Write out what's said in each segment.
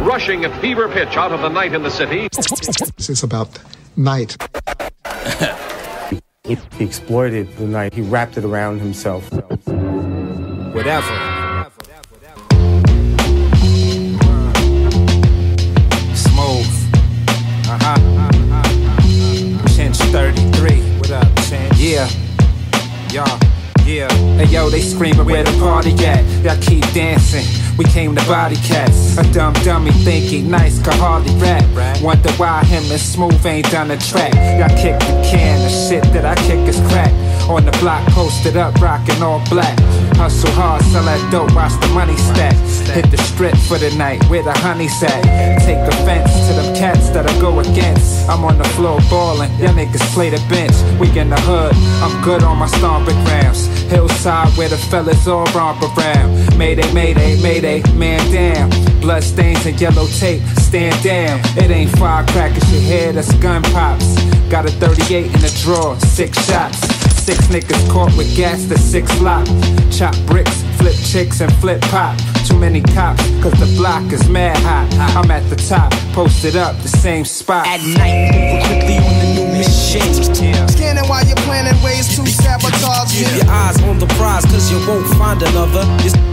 rushing at fever pitch out of the night in the city. This is about night. He exploited the night. He wrapped it around himself. Whatever. Smooth. CHINCH 33. What up, CHINCH? Yeah. Yeah. Hey yo, they screaming where the party at? Y'all keep dancing. We came to body cats. A dumb dummy think he nice, could hardly rap. Wonder why him and Smooth ain't done a track. Y'all kick the can, the shit that I kick is crack. On the block, posted up, rockin' all black. Hustle hard, sell that dope, watch the money stack. Hit the strip for the night, where the honey's at. Take offense to them cats that I go against. I'm on the floor ballin', y'all niggas play the bench. We in the hood, I'm good on my stomping grounds. Hillside where the fellas all romp around. Mayday, mayday, mayday, man down. Blood stains and yellow tape, stand down. It ain't firecrackers you hear, that's gun pops. Got a 38 in the drawer, 6 shots. 6 niggas caught with gas, the 6 lock. Chop bricks, flip chicks and flip pop. Too many cops, cause the block is mad hot. I'm at the top, posted up, the same spot. At night, moving quickly on the new mission. Scanning while you're planning ways to sabotage me. Keep your eyes on the prize, cause you won't find another.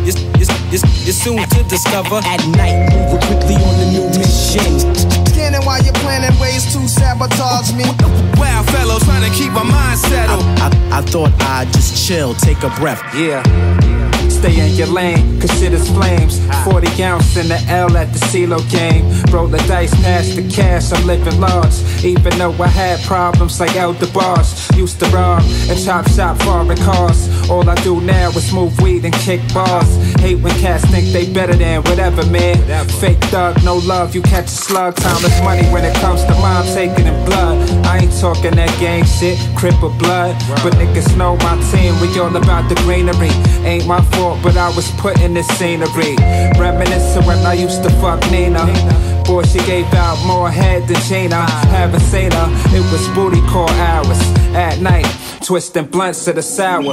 You're soon to discover. At night, moving quickly on the new mission. Scanning while you're planning ways to sabotage me. Wild fellow trying to keep my mind settled. I thought I'd just chill, take a breath. Yeah. Stay in your lane, cause shit is flames. 40 ounce in the L at the CeeLo game. Roll the dice, pass the cash, I'm living large. Even though I had problems like out the bars. Used to rob and chop shop foreign cars. All I do now is move weed and kick bars. Hate when cats think they better than whatever, man. Fake thug, no love, you catch a slug. Timeless money when it comes to mom taking in blood. I ain't talking that gang shit, crip or blood. But niggas know my team, we all about the greenery. Ain't my fault, but I was put in this scenery. Reminiscing when I used to fuck Nina. Boy, she gave out more head than Gina. Haven't seen her, it was booty call hours. At night, twisting blunts to the sour.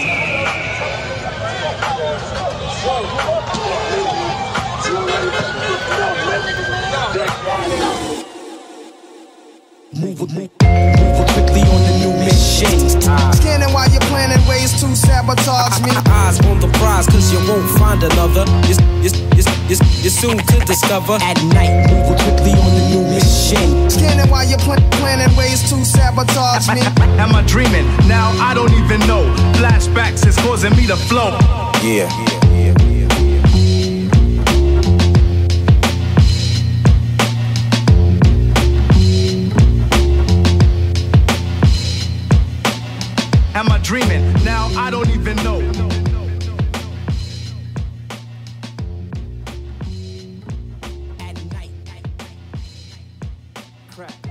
Moving quickly on the new mission. Scanning while you're planning ways to sabotage me. Eyes on the prize, cause you won't find another. You're soon to discover. At night, moving quickly on the new mission. Scanning while you're planning ways to sabotage me. Am I dreaming? Now I don't even know. Flashbacks is causing me to flow. Yeah. Am I dreaming? Now I don't even know. At night. Crack.